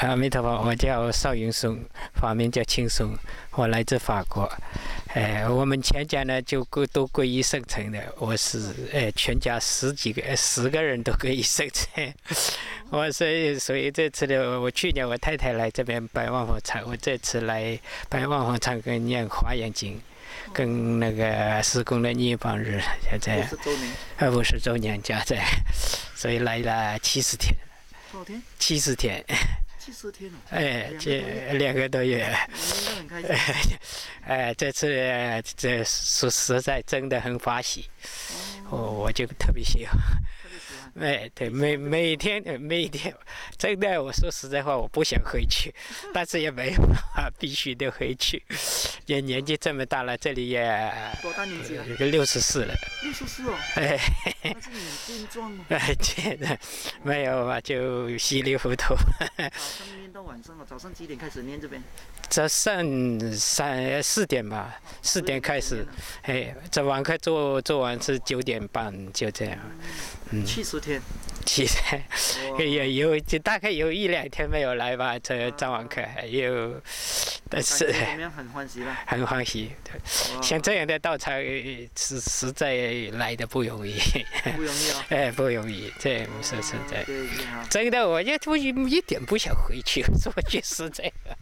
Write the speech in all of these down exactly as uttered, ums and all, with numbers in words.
阿弥陀佛，我叫邵云松，法名叫青松，我来自法国。哎，我们全家呢就都皈依圣城的，我是哎全家十几个十个人都皈依圣城。我所以所以这次的我去年我太太来这边拜望佛场，我这次来拜望佛场跟念华严经。跟那个施工的涅槃日现在五十周年， 呃五十周年加在，所以来了七十天。 多少天？ 七十天。 七十天了。 哎，这两个多月。 应该很开心。哎，这次这实实在真的很欢喜，我我就特别喜欢。哎，对，每每天每天，真的，我说实在话，我不想回去，但是也没有办法，必须得回去。也年纪这么大了，这里也多大年纪了？ 六十四了。 六十四哦。 哎， 那是你健壮吗？ 哎，这的没有嘛，就稀里糊涂。 早上念到晚上了，早上几点开始念这边？ 早上三四点吧，四点开始，哎，这晚课做做完是九点半，就这样。 嗯，七十天。 七十天，有有就大概有一两天没有来吧，这早晚课有，但是怎么样？很欢喜吧？ 很欢喜，像这样的道场是实在来的不容易。 不容易啊！ 哎，不容易，这是实在。真的，我也我一点不想回去，说句实在的。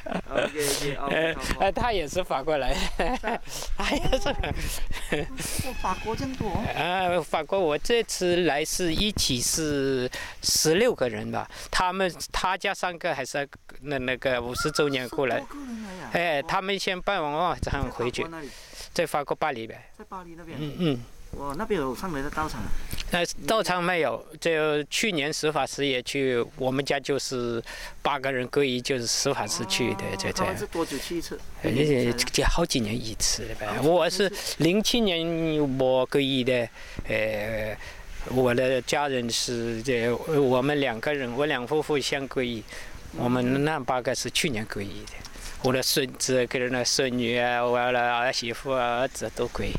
呃，他也是法国来的，他也是。 法国这么多？ 啊，法国我这次来是一起是十六个人吧，他们他家三个还是那那个五十周年过来。哎，他们先办完晚上回去。在法国巴黎呗。 在巴黎那边。 嗯嗯。 哇，那边有上来的道场？ 呃，道场没有，就去年石法师也去，我们家就是八个人皈依，就是石法师去的，就这样。 是多久去一次？ 呃，这好几年一次了呗。我是零七年我皈依的，呃，我的家人是这，我们两个人，我两夫妇相皈依，我们那八个是去年皈依的。我的孙子跟那孙女啊，我的儿媳妇啊、儿子都皈依。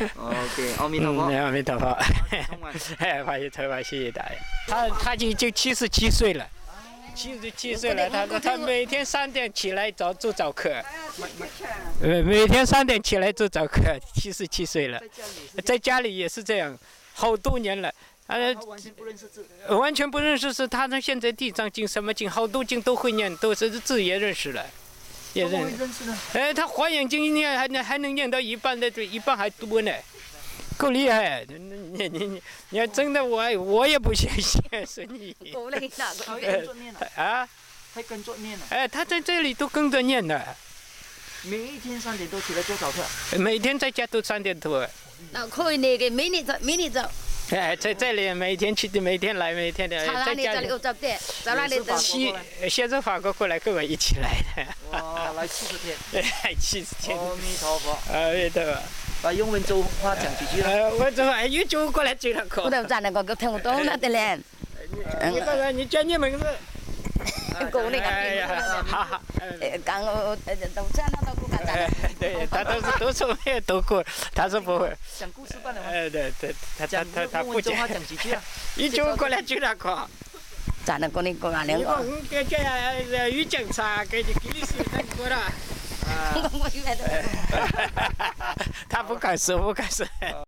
OK， 阿弥陀佛。 阿弥陀佛。哎，发现头发，谢谢大家。他他已经七十七岁了，七十七岁了。他他每天三点起来早做早课。呃，每天三点起来做早课，七十七岁了。在家里也是这样，好多年了。 呃，完全不认识字。 完全不认识字，他呢现在地藏经什么经，好多经都会念，都是字也认识了。也认，哎，他华严经念还能还能念到一半的，一半还多呢，够厉害！你你你你要真的我我也不相信是你。 够厉害，他跟着念了。啊？他跟着念了。 哎，他在这里都跟着念的。 每一天三点多起来做早课。 每天在家都三点多。 那可以那个每年早，每年早。 哎，在这里每天去的，每天来，每天的，在家里。七，现在法国过来跟我一起来的。 哇，来七十天。 哎，七十天。 阿弥陀佛。 阿弥陀佛。 把用温州话讲几句啦。 呃，温州话又就过来追了课。 我都站那个，听不懂那的嘞。 你看看，你叫你名字。 够那个。 哎呀，好好。 刚我都这样那都不敢站。 对，他都是都是没有读过，他是不会。 讲故事办的吗？ 哎，对对，他他他他不讲。 讲几句啊？ 一就过来追了课。 站那个你过来两个。 你给给语警察给给你写那个了。啊。他不敢说，不敢说。